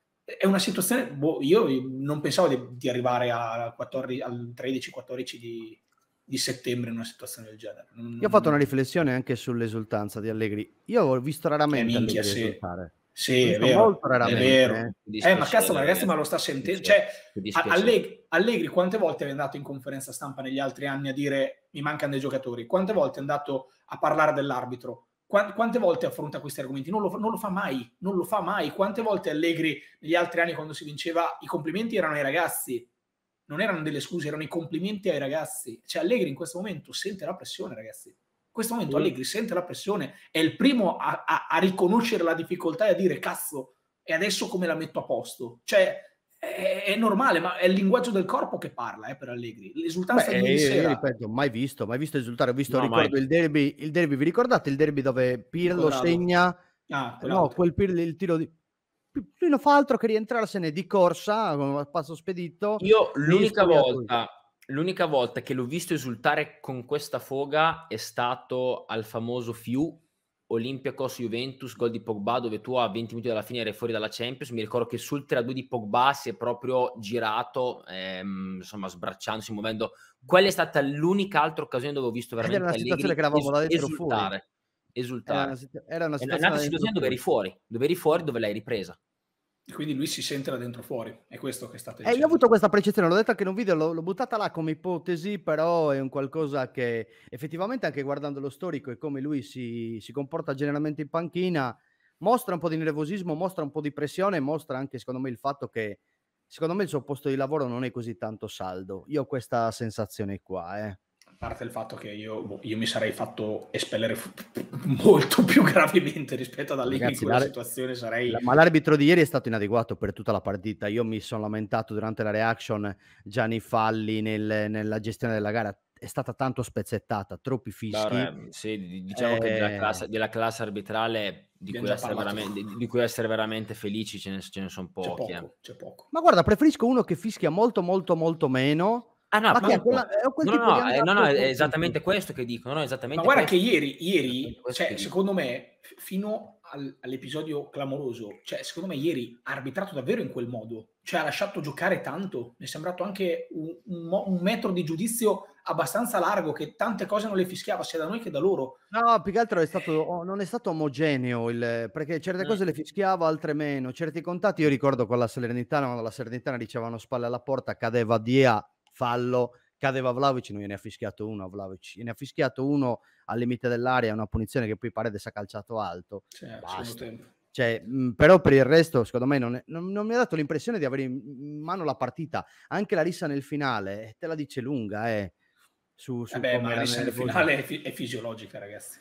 è una situazione, boh, io non pensavo di, di arrivare a quattordici, al tredici quattordici di, di settembre in una situazione del genere. Non, Io ho fatto non- una riflessione anche sull'esultanza di Allegri. Io ho visto raramente Eh, minchia, Allegri sì. esultare. Sì, L'ho è visto vero, molto è raramente. vero. eh. Che Eh, ma cazzo, dispiacere, ma ragazzi, ma lo ragazzi. sta sentendo. Dispiace- Cioè, che A- dispiacere. Allegri, Allegri quante volte è andato in conferenza stampa negli altri anni a dire mi mancano dei giocatori? Quante volte è andato a parlare dell'arbitro? Qua- Quante volte affronta questi argomenti? Non lo, fa- non lo fa mai, non lo fa mai. Quante volte Allegri negli altri anni quando si vinceva i complimenti erano ai ragazzi, non erano delle scuse, erano i complimenti ai ragazzi. Cioè Allegri in questo momento sente la pressione, ragazzi. In questo momento Sì. Allegri sente la pressione, è il primo a, a- a riconoscere la difficoltà e a dire cazzo, e adesso come la metto a posto? Cioè è, è normale, ma è il linguaggio del corpo che parla eh, per Allegri. L'esultanza Beh, di ieri io, sera. io ripeto, mai visto, mai visto esultare. Ho visto, No, ricordo mai. il derby, il derby, vi ricordate il derby dove Pirlo Quadrado. segna? Ah, No, quell'altro. quel Pirlo, il tiro di... Lui non fa altro che rientrarsene di corsa, con un passo spedito. Io negli l'unica spogliatoi. volta, l'unica volta che l'ho visto esultare con questa foga è stato al famoso Fiu Olympiacos Juventus, gol di Pogba, dove tu a venti minuti dalla fine eri fuori dalla Champions. Mi ricordo che sul tre a due di Pogba si è proprio girato, ehm, insomma sbracciandosi, muovendo. Quella è stata l'unica altra occasione dove ho visto Ed veramente era una situazione Allegri che eravamo da esu- dentro fuori. esultare. Era Esultare. una, situ- era una È situazione un'altra da dentro situazione dove eri fuori. fuori, dove eri fuori, dove l'hai ripresa. Quindi lui si sente da dentro fuori, è questo che state Eh, io ho dicendo. avuto questa percezione, l'ho detta anche in un video, l'ho, l'ho buttata là come ipotesi, però è un qualcosa che effettivamente anche guardando lo storico e come lui si, si comporta generalmente in panchina, mostra un po' di nervosismo, mostra un po' di pressione, mostra anche secondo me il fatto che secondo me il suo posto di lavoro non è così tanto saldo. Io ho questa sensazione qua, eh. A parte il fatto che io, boh, io mi sarei fatto espellere fu- molto più gravemente rispetto ad Allegri in Ragazzi, quella l'ar- situazione sarei... la- ma l'arbitro di ieri è stato inadeguato per tutta la partita. Io mi sono lamentato durante la reaction, Gianni Falli nel- nella gestione della gara è stata tanto spezzettata, troppi fischi. Beh, sì, di- diciamo che della Eh, classe, della classe arbitrale di Abbiamo cui, già essere parlato. veramente, di, di cui essere veramente felici ce ne, ce ne sono C'è pochi. eh. poco, c'è poco. Ma guarda, preferisco uno che fischia molto, molto, molto meno. Ah, no, ma che ha appunto. quella- è quel No, tipo no, di no, eh, andazzo no, no, è forte. esattamente questo che dico. No, no, Ma esattamente guarda che questo. ieri, ieri Esattamente questo cioè, che dico. secondo me, f- fino al- all'episodio clamoroso, cioè, secondo me ieri ha arbitrato davvero in quel modo. Cioè, ha lasciato giocare tanto. Mi è sembrato anche un, un mo- un metro di giudizio abbastanza largo, che tante cose non le fischiava, sia da noi che da loro. No, più che altro è stato, oh, non è stato omogeneo, il, perché certe Mm. cose le fischiava, altre meno. Certi contatti, io ricordo con la Salernitana, quando la Salernitana ricevevano spalle alla porta, cadeva Dia, fallo, cadeva Vlahovic, non gliene ha fischiato uno a Vlahovic, gliene ha fischiato uno al limite dell'area, una punizione che poi Paredes ha calciato alto. Cioè, Basta. secondo tempo. Cioè, mh, però per il resto, secondo me, non, è- non- non mi ha dato l'impressione di avere in in mano la partita. Anche la rissa nel finale, eh, te la dice lunga, eh, su, su Vabbè, come ma la era rissa nel nervoso. finale è, fi- è fisiologica, ragazzi.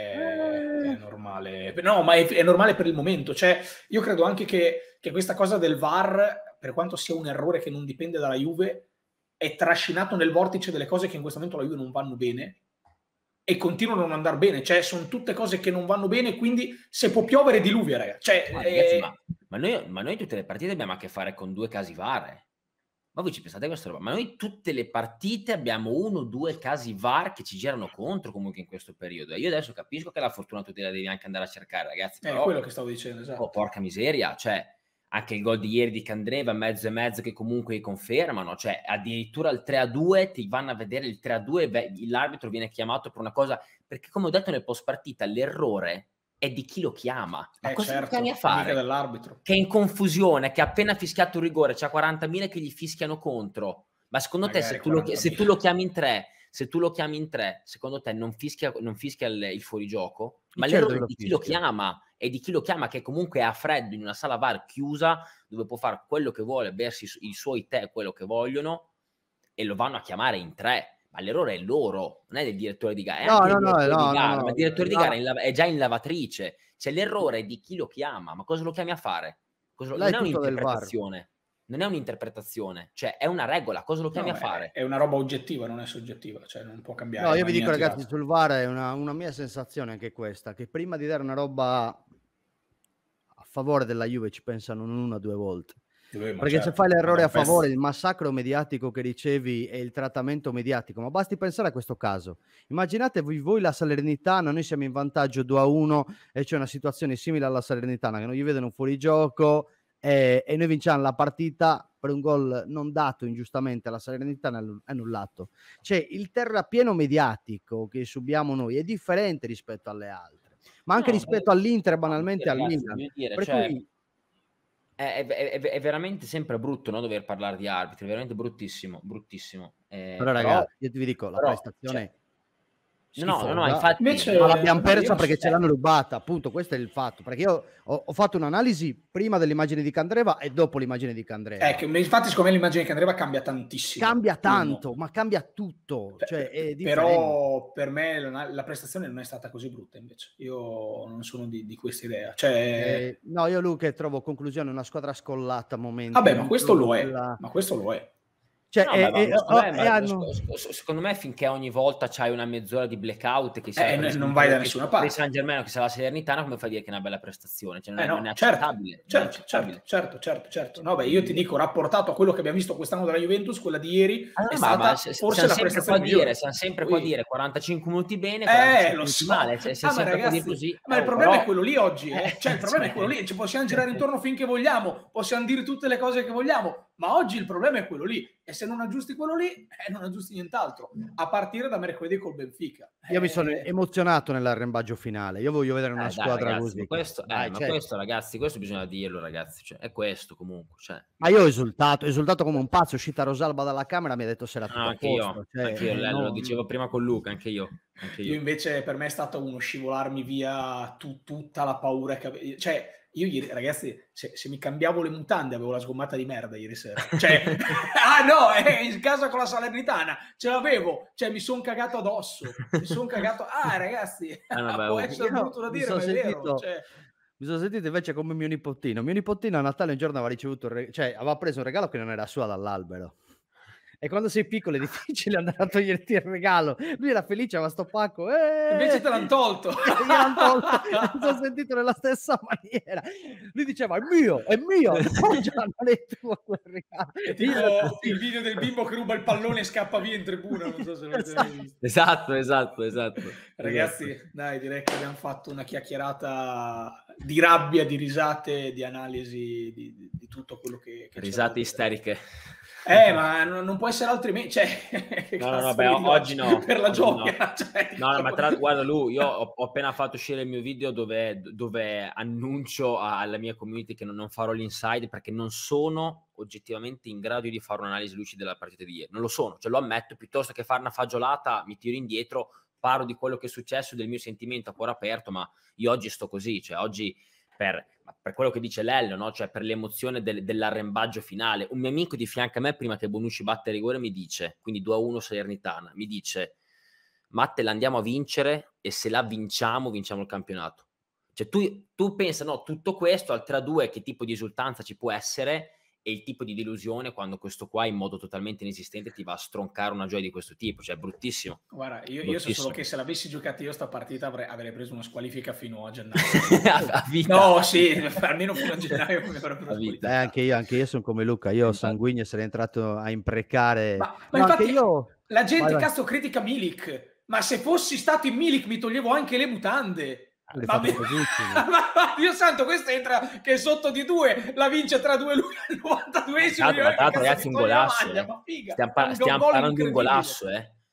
Cioè, Eh. è normale. No, ma è, è normale per il momento. Cioè, io credo anche che, che questa cosa del V A R, per quanto sia un errore che non dipende dalla Juve, è trascinato nel vortice delle cose che in questo momento la Juve non vanno bene e continuano a non andare bene. Cioè, sono tutte cose che non vanno bene, quindi se può piovere diluvia, ragazzi. Cioè, Ma, eh, ragazzi, ma, ma noi, ma noi tutte le partite abbiamo a che fare con due casi V A R. eh. Ma voi ci pensate a questa roba? Ma noi tutte le partite abbiamo uno o due casi V A R che ci girano contro comunque in questo periodo. E io adesso capisco che la fortuna tu te la devi anche andare a cercare, ragazzi. è Però, quello che stavo dicendo, esatto. oh, porca miseria, cioè anche il gol di ieri di Candreva, mezzo e mezzo, che comunque confermano, cioè addirittura il tre a due ti vanno a vedere il tre a due, l'arbitro viene chiamato per una cosa, perché come ho detto nel post partita, l'errore è di chi lo chiama. Ma Eh, cosa certo, lo chiami a mica fare? dell'arbitro. Che è in confusione, che ha appena fischiato un rigore, c'ha quarantamila che gli fischiano contro. Ma secondo te Magari se tu, lo, se tu lo chiami in tre, se tu lo chiami in tre, secondo te non fischia, non fischia il, il fuorigioco? Ma certo l'errore che di chi lo lo fischia. chiama e di chi lo chiama che comunque è a freddo in una sala V A R chiusa dove può fare quello che vuole, bersi i su- i suoi tè, quello che vogliono, e lo vanno a chiamare in tre. Ma l'errore è loro, non è del direttore di gara, è No, anche no, del no, direttore no, di no, gara, no, ma il direttore di no. gara è, in lava- è già in lavatrice. Cioè l'errore è di chi lo chiama, ma cosa lo chiami a fare? Cosa lo- Là non è è tutto del V A R. un'interpretazione, non è un'interpretazione, cioè è una regola, cosa lo chiami No, a fare? è, è una roba oggettiva, non è soggettiva, cioè non può cambiare. No, io in vi dico maniera ragazzi, tirata. sul V A R è una, una mia sensazione anche questa, che prima di dare una roba a favore della Juve ci pensano non una o due volte. Dove- ma Perché certo, se fai l'errore ma a un pezzo- favore, il massacro mediatico che ricevi e il trattamento mediatico, ma basti pensare a questo caso. Immaginatevi voi la Salernitana, noi siamo in vantaggio due a uno e c'è una situazione simile alla Salernitana, che non gli vedono un fuorigioco e, e noi vinciamo la partita per un gol non dato ingiustamente alla Salernitana, è annullato. Cioè il terrapieno mediatico che subiamo noi è differente rispetto alle altre, ma anche No, rispetto ma- all'Inter, no, banalmente sì, al ragazzi, Milan. voglio dire, Per cioè, cui È, è- è- è veramente sempre brutto, no, dover parlare di arbitri, è veramente bruttissimo, bruttissimo. Eh, però però, ragazzi, io vi dico, la però, prestazione cioè, no, no, no, schifosa, infatti, Invece- ma l'abbiamo guarda, persa io- perché ce eh, l'hanno rubata, appunto, questo è il fatto, perché io ho, ho fatto un'analisi prima dell'immagine di Candreva e dopo l'immagine di Candreva. Eh, che- infatti secondo me l'immagine che andreva cambia tantissimo. Cambia tanto, Uno. ma cambia tutto, Pe- cioè è differente. Però per me la, la prestazione non è stata così brutta invece. Io non sono di, di questa idea. Cioè, Eh, no, io Luca trovo conclusione una squadra scollata a momenti. vabbè, ma non questo trovo lo è. quella- Ma questo lo è. Cioè, no, eh, ma- ma- eh, ma secondo, oh, me, e ma- hanno- sc- sc- secondo me finché ogni volta c'hai una mezz'ora di blackout che sia Eh, per non esempio vai da che nessuna sia per parte. San Germano che sia la Salernitana, come fai a dire che è una bella prestazione? Cioè, non, Eh è, no, non è certo, accettabile, non è certo, accettabile. certo, certo, certo, certo. No, beh, io ti dico, rapportato a quello che abbiamo visto quest'anno della Juventus, quella di ieri Ah, è ma, stata ma se- forse siamo la sempre prestazione qua a migliore. dire, siamo sempre qua a Poi- dire quarantacinque minuti bene, Eh, quarantacinque lo minuti so. male, se- Ah, siamo ma sempre qua a dire ragazzi, così. ma il Oh, problema però- è quello lì oggi, eh. Eh, Cioè, il problema cioè- è quello lì. Ci possiamo girare intorno finché vogliamo, possiamo dire tutte le cose che vogliamo, ma oggi il problema è quello lì. E se non aggiusti quello lì, eh, non aggiusti nient'altro. A partire da mercoledì col Benfica. io mi sono Eh, emozionato nell'arrembaggio finale. Io voglio vedere una Eh, dai, squadra ragazzi, così. ma questo, eh, Dai, ma cioè, questo, ragazzi, questo bisogna dirlo, ragazzi. Cioè, è questo comunque. Cioè. ma io ho esultato, ho esultato come un pazzo. È uscita Rosalba dalla camera, mi ha detto se era tutto Ah, a anche posto. io, Cioè, anche io, eh, Lello, no, lo dicevo prima con Luca, anche io. Anche Io io. invece per me è stato uno scivolarmi via tu- tutta la paura che avevo. Cioè, io ieri, ragazzi, se, se mi cambiavo le mutande avevo la sgommata di merda ieri sera. Cioè, ah no, eh, in casa con la Salernitana ce l'avevo. Cioè, mi sono cagato addosso. Mi sono cagato. Ah, ragazzi, Ah, no, beh, può oh. essere Io brutto da mi dire, sono ma è vero. sentito- Cioè, Mi sono sentito invece come mio nipotino. Mio nipotino a Natale un giorno aveva ricevuto, un re- cioè aveva preso un regalo che non era suo dall'albero. E quando sei piccolo è difficile andare a toglierti il regalo. Lui era felice, aveva sto pacco. Eh! invece te l'hanno tolto. Gliel'han tolto. Mi sono sentito nella stessa maniera. Lui diceva: è mio, è mio. No, già non è tuo quel regalo. È Io ero- tipo il video del bimbo che ruba il pallone e scappa via in tribuna. Non so se l'avete mai visto. Esatto, esatto, esatto. Ragazzi, Esatto. dai, direi che abbiamo fatto una chiacchierata di rabbia, di risate, di analisi di, di- di tutto quello che, che c'è da Risate dire. isteriche. Eh, ma non, non può essere altrimenti. Cioè, che No, no, cazzo no, beh, vuoi dire oggi no. per la Oggi gioia. Cioè, No, no, ma tra l'altro, guarda Lu, io ho, ho appena fatto uscire il mio video dove, dove annuncio alla mia community che non, non farò l'inside perché non sono oggettivamente in grado di fare un'analisi lucida della partita di ieri. Non lo sono, cioè lo ammetto, piuttosto che fare una fagiolata mi tiro indietro, parlo di quello che è successo, del mio sentimento a cuore aperto, ma io oggi sto così, cioè oggi per, per quello che dice Lello, no? Cioè per l'emozione del, dell'arrembaggio finale. Un mio amico di fianco a me, prima che Bonucci batte il rigore, mi dice, quindi due a uno Salernitana, mi dice: Matte, la andiamo a vincere e se la vinciamo, vinciamo il campionato. Cioè tu, tu pensa, no, tutto questo, al tre a due che tipo di esultanza ci può essere e il tipo di delusione quando questo qua in modo totalmente inesistente ti va a stroncare una gioia di questo tipo, cioè è bruttissimo. Guarda, io, io so Bruttissimo. solo che se l'avessi giocata io sta partita avrei, avrei preso una squalifica fino a gennaio. a, a vita. No, sì, almeno fino a gennaio mi avrebbero A vita. Eh, anche io, anche io sono come Luca. Io Infatti. sanguigno essere entrato a imprecare. Ma, ma No, infatti anche io. la gente Vai, vai. cazzo critica Milik, ma se fossi stato in Milik mi toglievo anche le mutande. Le Ma fate me- Bonucci, ma, ma Dio santo, questo entra che è sotto di due, la vince tra due lui al novantaduesimo. Tra l'altro, tra l'altro, ragazzi, un golasso, eh. Ma figa, Stiamo, è par- un stiamo gol parlando di un incredibile. golasso, eh.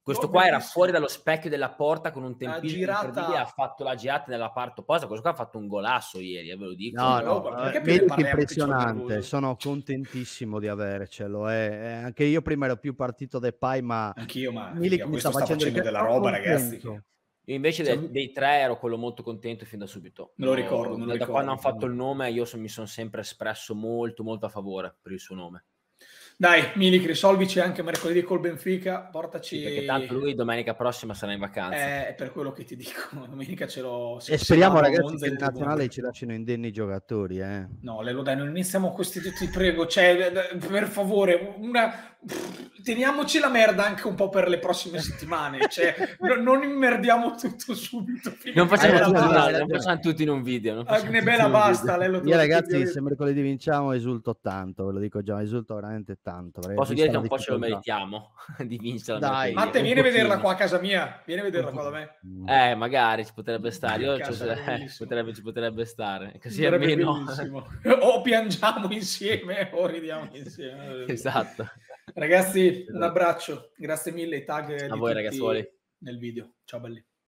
Questo No, qua era bellissimo. fuori dallo specchio della porta con un tempismo girata- incredibile, ha fatto la girata nella parte opposta. Questo qua ha fatto un golasso ieri, eh, ve lo dico. No, Sì, però, no, perché eh, più ne Milik parliamo, più ci sono impressionante, nervoso. sono contentissimo di avercelo. eh. Eh, anche io prima ero più partito dai Pai, ma Anch'io, ma Milik figa, mi questo sta sta facendo, facendo della ricordare- roba, sono ragazzi. contento. Io invece Cioè, dei, dei tre ero quello molto contento fin da subito. Me lo No, ricordo, me lo da, da ricordo, quando hanno fatto il comunque. nome io son- mi sono sempre espresso molto molto a favore per il suo nome. Dai, Milik, risolvici anche mercoledì col Benfica, portaci... Sì, perché tanto lui domenica prossima sarà in vacanza. Eh, È per quello che ti dico, domenica ce l'ho... se- E se speriamo, vado a ragazzi, Monza che in in tribuna nazionale per- ci lasciano indenni i giocatori. Eh. No, Lello, dai, non iniziamo con questi, ti prego, cioè, per favore, una... teniamoci la merda anche un po' per le prossime settimane, cioè, no- non immerdiamo tutto subito. Non facciamo, Hai tutti, ragione, no, hai non ragione. facciamo tutti in un video. Non facciamo Agne tutti bella in un basta, video. Lello. te Io, lo ragazzi, dico. se mercoledì vinciamo esulto tanto, ve lo dico già, esulto veramente tanto. perché Posso vista dire che la un po' ce lo difficoltà. meritiamo di vincere la Dai. mercoledì. Matte, un vieni a vederla pochino. qua a casa mia, vieni a vederla qua da me. Mm. Eh, magari ci potrebbe stare. Io Cazzo, ci, sarebbe eh, bellissimo. potrebbe, ci potrebbe stare. Così Sarebbe almeno. bellissimo. O piangiamo insieme o ridiamo insieme. Esatto. Ragazzi, un Esatto. abbraccio, grazie mille, i tag A di voi, tutti ragazzuoli. nel video. Ciao belli.